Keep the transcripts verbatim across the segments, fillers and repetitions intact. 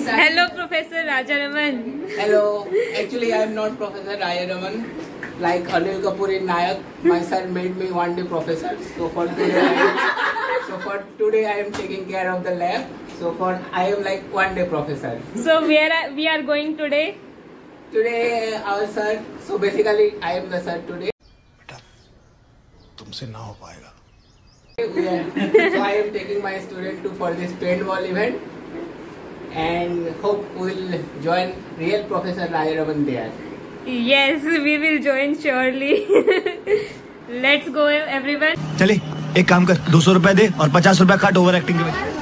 Hello, Professor Rajaraman. Hello. Actually, I am not Professor Rajaraman. Like Anil Kapoor in Nayak, my son made me one day professor. So for today, I am, so for today I am taking care of the lab. So for I am like one day professor. So where are, we are going today? Today our sir. So basically, I am the sir today. बेटा, तुमसे ना हो पाएगा. Yeah. So I am taking my student to for this paintball event. And hope we will join real Professor Rajaraman there. Yes, we will join surely. Let's go, everyone. चले, एक काम कर, दो सौ रुपए दे और पचास रुपए काट ओवर एक्टिंग के वजह.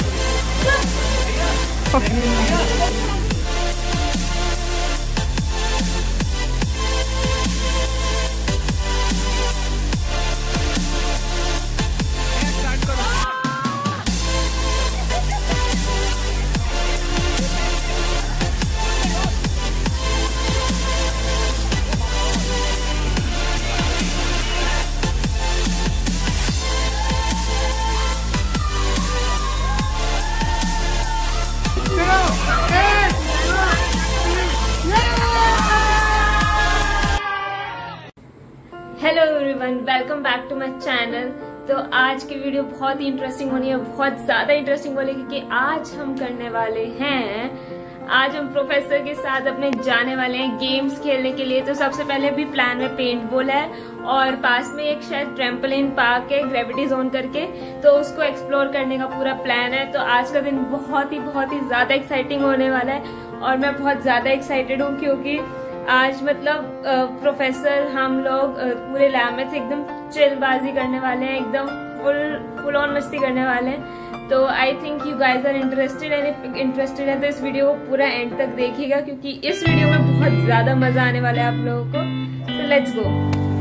Hello everyone, welcome back to my channel. तो आज की वीडियो बहुत ही इंटरेस्टिंग होनी है, बहुत ज्यादा इंटरेस्टिंग होनी है, क्योंकि आज हम करने वाले हैं, आज हम प्रोफेसर के साथ अपने जाने वाले हैं गेम्स खेलने के लिए। तो सबसे पहले भी प्लान में पेंट बॉल है और पास में एक शायद ट्रैम्पोलिन पार्क है ग्रेविटी जोन करके, तो उसको एक्सप्लोर करने का पूरा प्लान है। तो आज का दिन बहुत ही बहुत ही ज्यादा एक्साइटिंग होने वाला है और मैं बहुत ज्यादा एक्साइटेड हूँ, क्योंकि आज मतलब प्रोफेसर हम लोग पूरे लैब में से एकदम चिलबाजी करने वाले हैं, एकदम फुल फुल ऑन मस्ती करने वाले हैं। तो I think you guys are interested, and if interested है तो इस वीडियो को पूरा एंड तक देखिएगा, क्योंकि इस वीडियो में बहुत ज्यादा मजा आने वाला है आप लोगों को। तो लेट्स गो।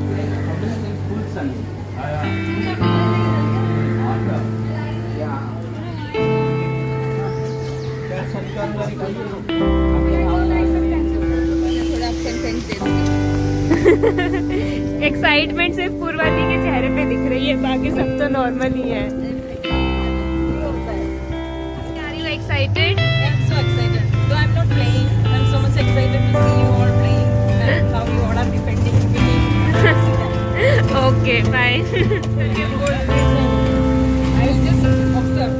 एक्साइटमेंट सिर्फ पूर्वा दी के चेहरे पे दिख रही है, बाकी सब तो नॉर्मल ही है। Are you excited? I'm so excited. Though I'm not playing, I'm so much excited to see you all playing and how you all are defending the game. Okay, fine. I will just observe.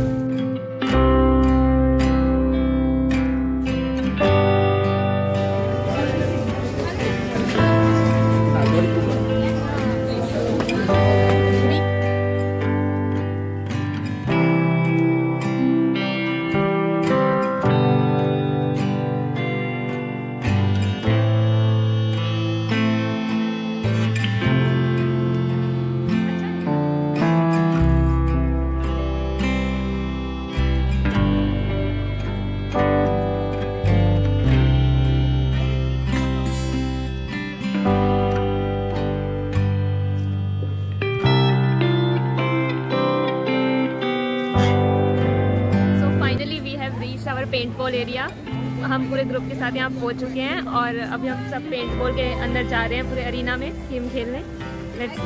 Paint ball area, हम पूरे group के साथ यहाँ पहुँच चुके हैं और अभी हम सब पेंट बॉल के अंदर जा रहे हैं पूरे अरीना में गेम खेलने। लेट्स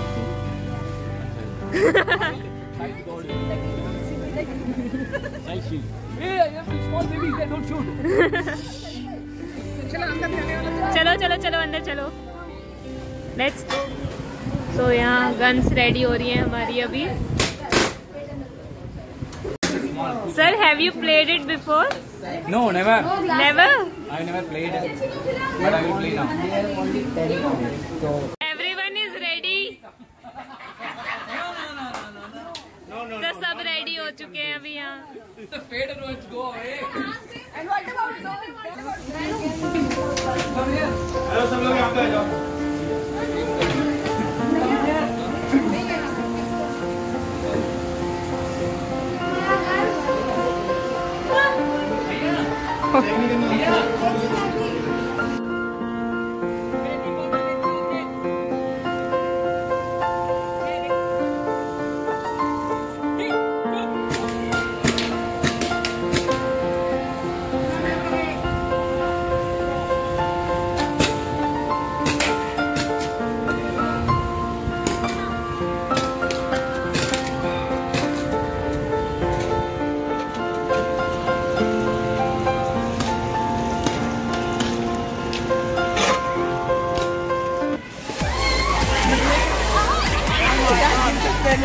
चलो चलो चलो अंदर चलो, लेट्स गो। सो यहाँ गन्स रेडी हो रही हैं हमारी अभी। Sir, have you played it before? No, never. Never? I never played it, but I will play now. Everyone is ready? No, no, तो सब रेडी हो चुके हैं अभी यहाँ। The fader wants to go away. And what about going? Come here. Hello, सब लोग यहाँ पे आ जाओ।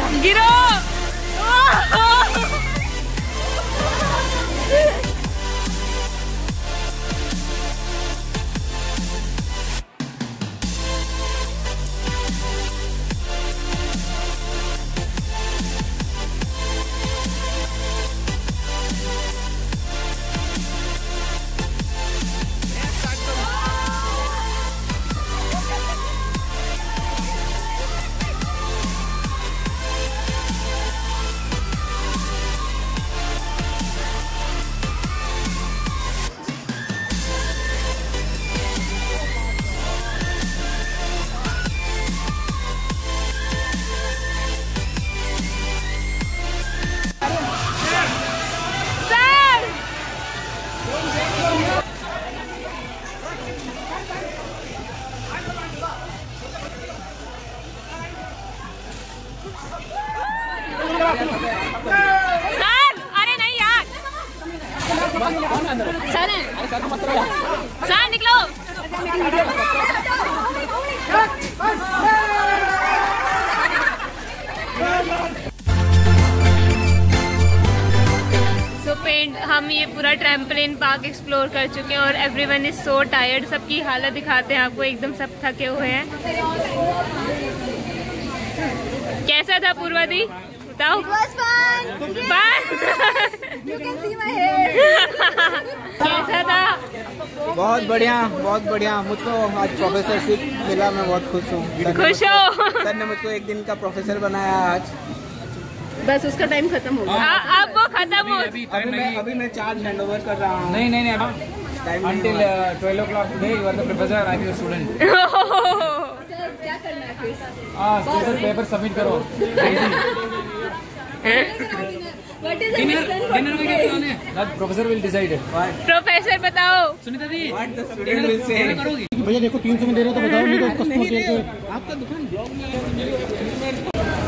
गिरो। सर अरे नहीं यार सर सर निकलो। सो पेंट हम ये पूरा ट्रैम्पोलिन पार्क एक्सप्लोर कर चुके हैं और एवरीवन इज सो टायर्ड। सबकी हालत दिखाते हैं आपको, एकदम सब थके हुए हैं। कैसा था पूर्वा दी बताओ? कैसा था? बहुत बढ़िया, बहुत बढ़िया। मुझको आज प्रोफेसरशिप मिला, मैं बहुत खुश हूँ। खुश हो? सर ने मुझको एक दिन का प्रोफेसर बनाया आज। बस उसका टाइम खत्म हो गया। अब वो खत्म हो। अभी अभी मैं अभी मैं चार्ज हैंड ओवर कर रहा हूँ। नहीं नहीं नहीं time until uh, twelve o'clock today you are the professor, I am your student. क्या करना है फिर? हाँ, स्पेशल पेपर सबमिट करो। What is the Dinner mission? dinner में क्या plan है? That professor will decide it. Professor बताओ। सुनीता दी, What the student will say? dinner करोगी? भैया देखो तीन सौ में दे रहे हो तो बताओ, नहीं तो उसका नहीं दे दे, के आपका दुकान ब्लॉग में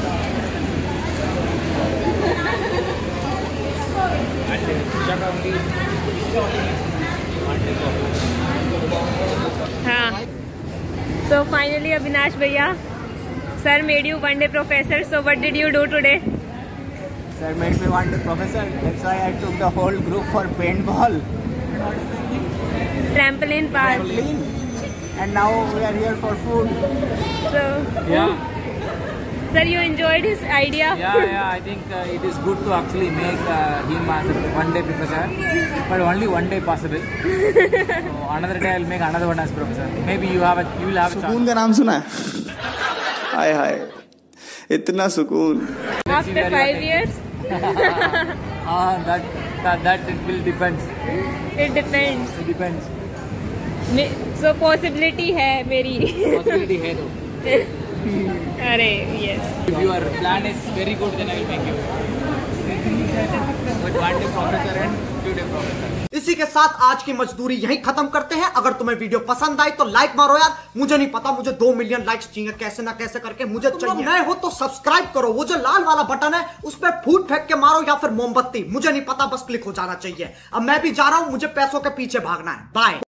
हाँ सो फाइनली अविनाश भैया, sir made you one day professor, so what did you do today? Sir made me one day professor. That's why I took the whole group for paintball, trampoline park. trampoline, and now we are here for food. So Yeah. sir, you enjoyed his idea? Yeah, yeah, I think uh, it is good to actually make uh, him as a one day professor, but only one day possible. So another day I'll make another one as professor. Maybe you have a, you will have a सुकून chance. का नाम सुना है? हाय हाय, इतना सुकून। After five years? Ah, that that that it will depends. It depends. It depends. May- So possibility है मेरी। Possibility है तो. अरे yes. If your plan is very good, then I will make you. But one day professor and two day professor. इसी के साथ आज की मजदूरी यहीं खत्म करते हैं। अगर तुम्हें वीडियो पसंद आई तो लाइक मारो यार। मुझे नहीं पता, मुझे दो मिलियन लाइक्स चाहिए, कैसे ना कैसे करके मुझे चाहिए। नए हो तो सब्सक्राइब करो, वो जो लाल वाला बटन है उस पर फूट फेंक के मारो या फिर मोमबत्ती, मुझे नहीं पता, बस क्लिक हो जाना चाहिए। अब मैं भी जा रहा हूं, मुझे पैसों के पीछे भागना है। बाय।